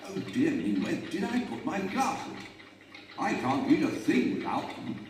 Oh dear me, where did I put my glasses? I can't read a thing without them.